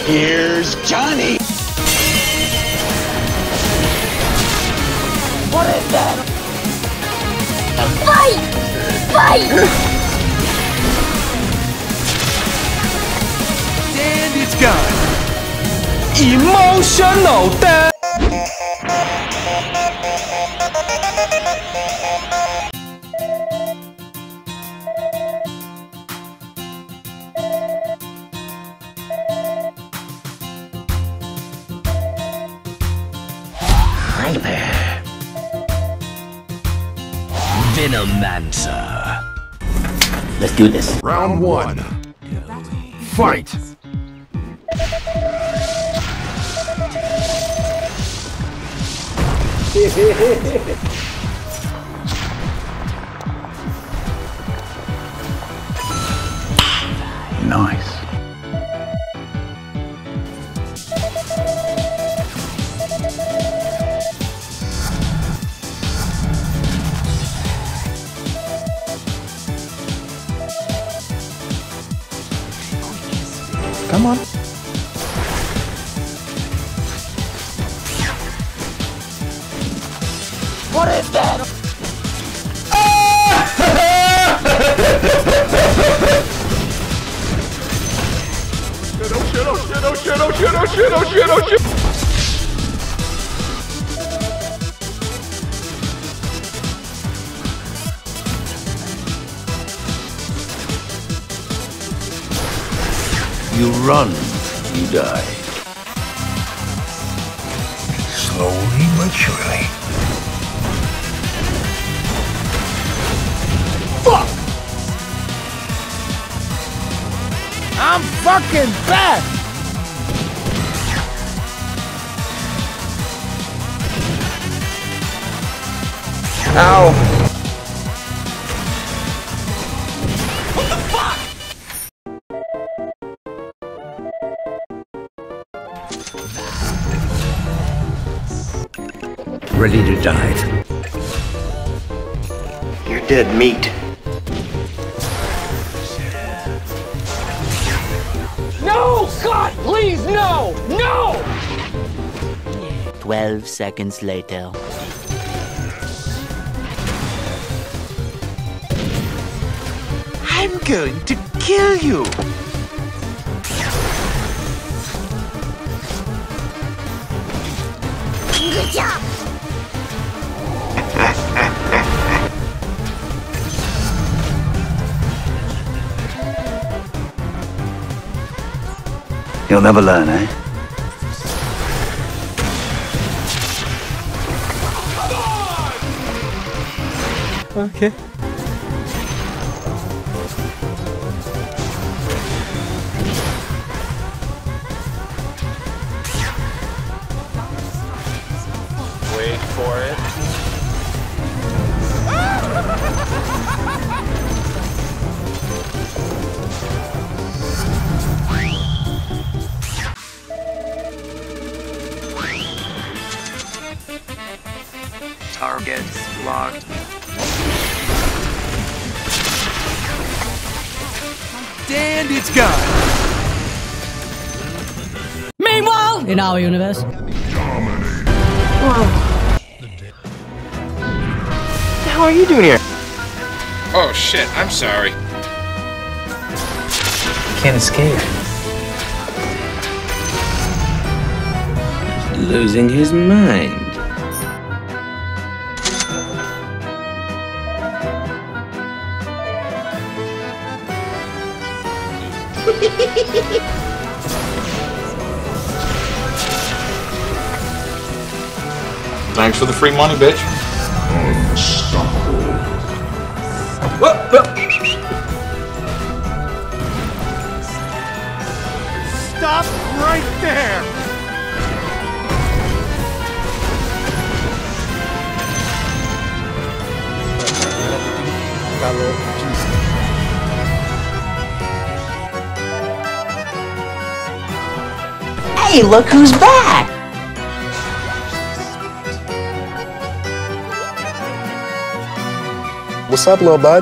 Here's Johnny! What is that? Fight! Fight! And it's gone. Emotional death. Hi there. Venomancer. Let's do this. Round one. Fight! Nice. Come on. What is that? You run, you die. Slowly but surely. Fuck! I'm fucking back! Ow! Ready to dive. You're dead meat. No! God, please, no! No! 12 seconds later. I'm going to kill you. Good job! You'll never learn, eh? Okay. Wait for it. Target locked. And it's gone. Meanwhile, in our universe. Dominate. What the hell are you doing here? Oh shit, I'm sorry. Can't escape. Losing his mind. Thanks for the free money, bitch. Unstoppable. Stop right there! Hey, look who's back! What's up, little bud?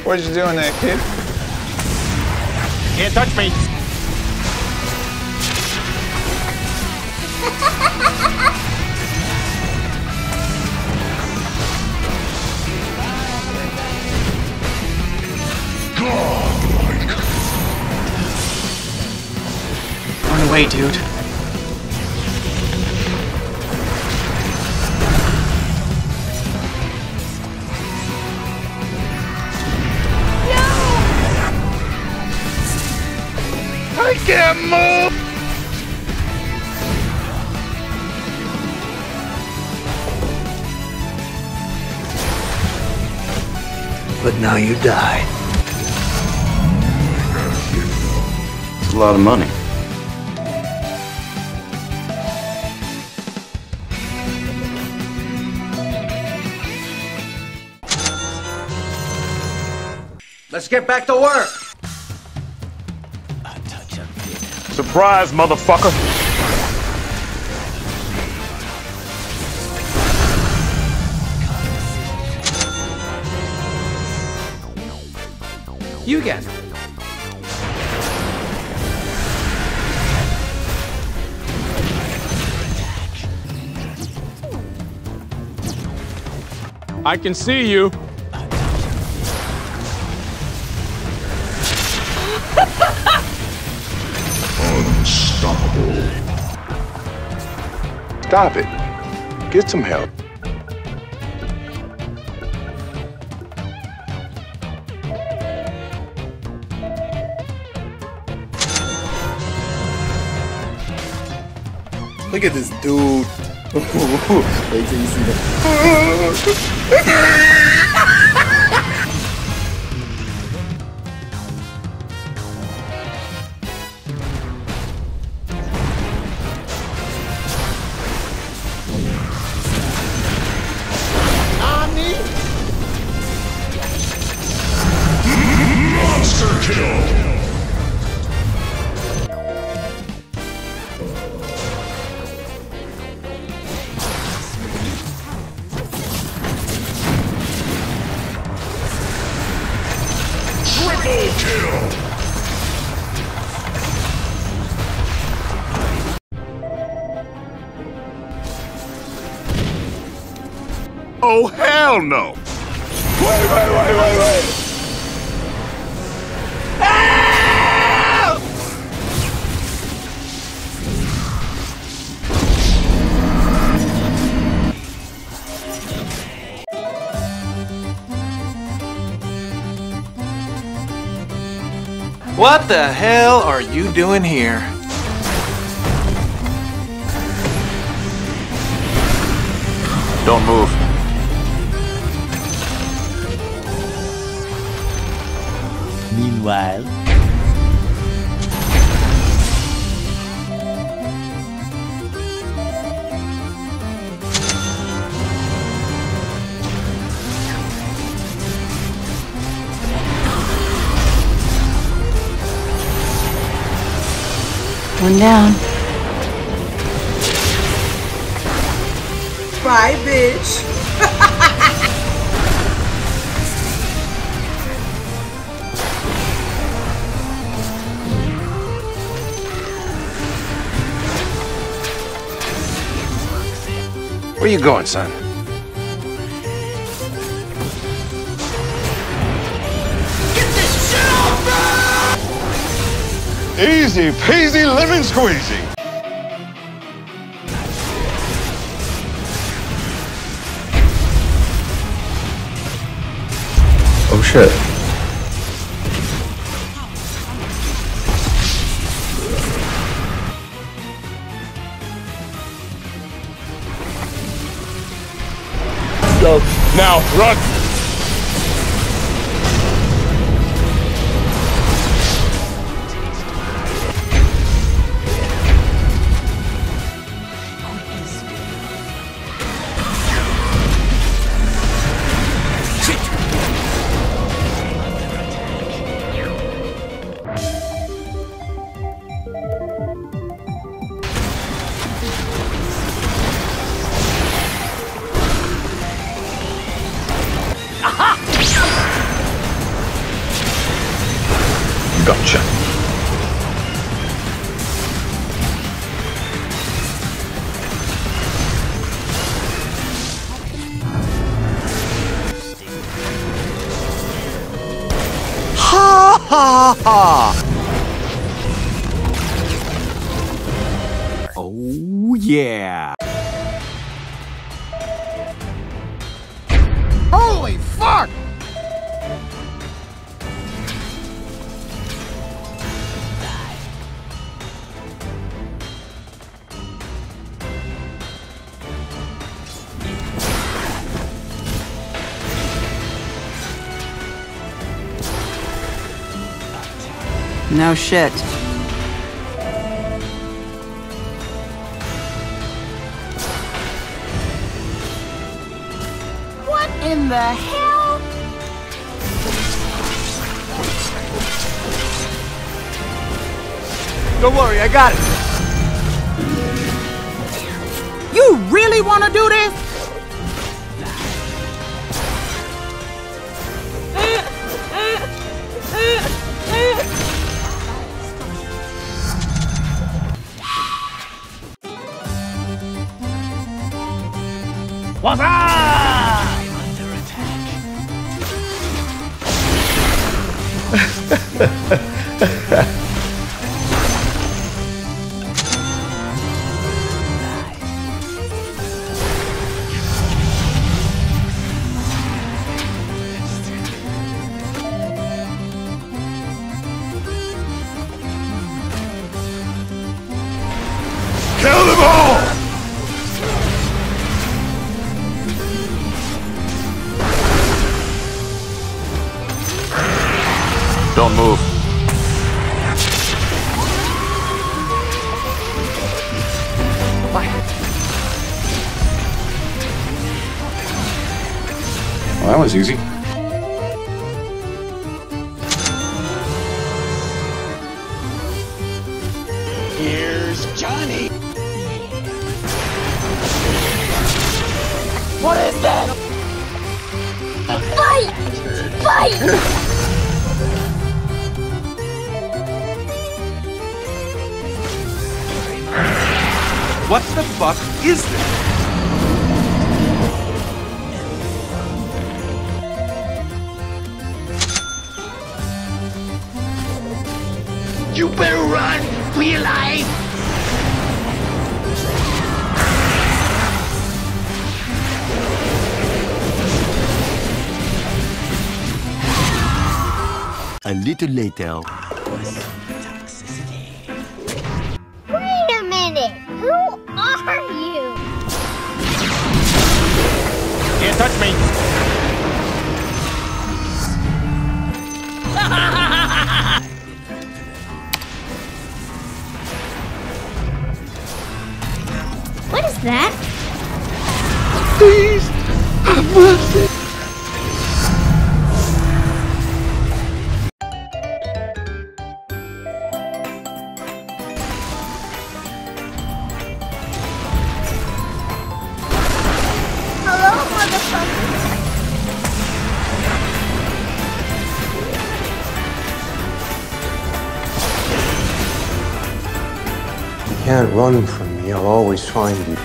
What you doing there, kid? Can't touch me. Run away, dude. I can't move! But now you die. It's a lot of money. Let's get back to work! Surprise, motherfucker. You again. I can see you. Unstoppable. Stop it. Get some help. Look at this dude. Wait till you see that. Monster kill. Triple kill! Oh, hell no! Wait! Help! What the hell are you doing here? Don't move. Meanwhile, one down. Bye, bitch. Where you going, son? Easy peasy lemon squeezy. Oh shit. Go. Now, run! Oh, yeah. Holy fuck! No shit. What in the hell? Don't worry, I got it. You really want to do this? What's up? I'm under attack. Kill them all! Don't move. Well, that was easy. Here's Johnny. What is that? Fight! Fight! What the fuck is this? You better run for your life! A little later. Wait a minute! Who are you? Can't touch me. What is that? Please, have mercy. Hello, motherfucker! You can't run from me. I'll always find you.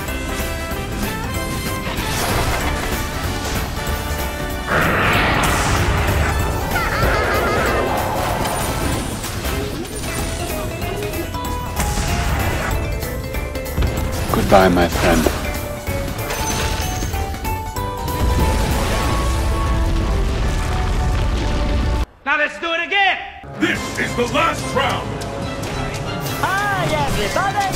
Goodbye, my friend. Now let's do it again. This is the last round. Hi, everybody!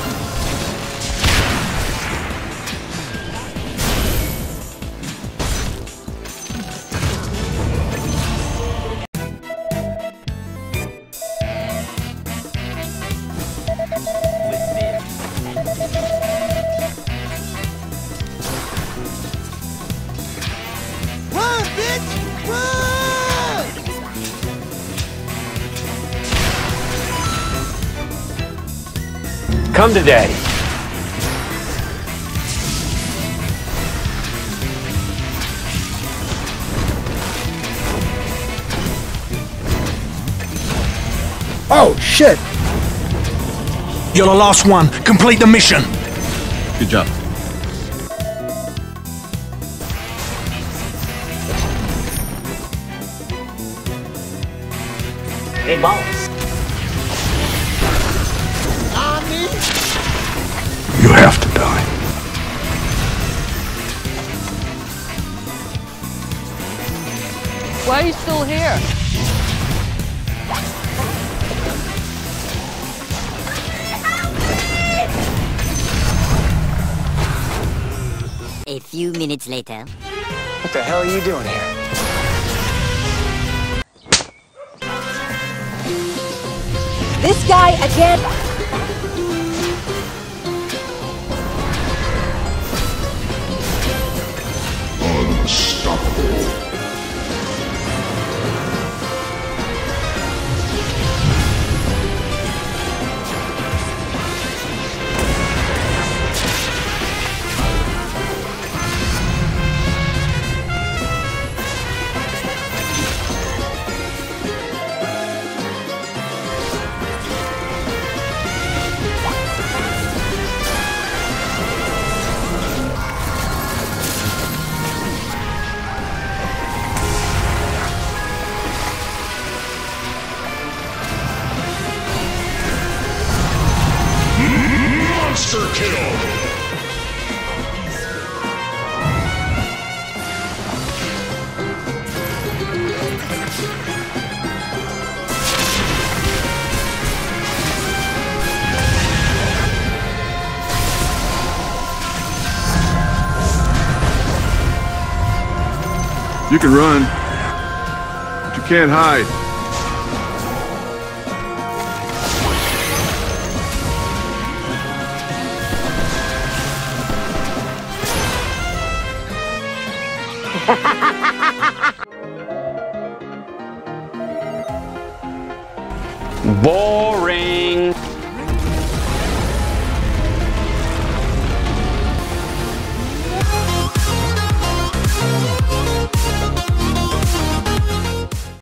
Run, bitch! Run! Come to daddy. Oh, shit! You're the last one. Complete the mission. Good job. Big balls. You have to die. Why are you still here? A few minutes later. What the hell are you doing here? This guy again! Unstoppable. Monster kill! You can run, but you can't hide. Boring.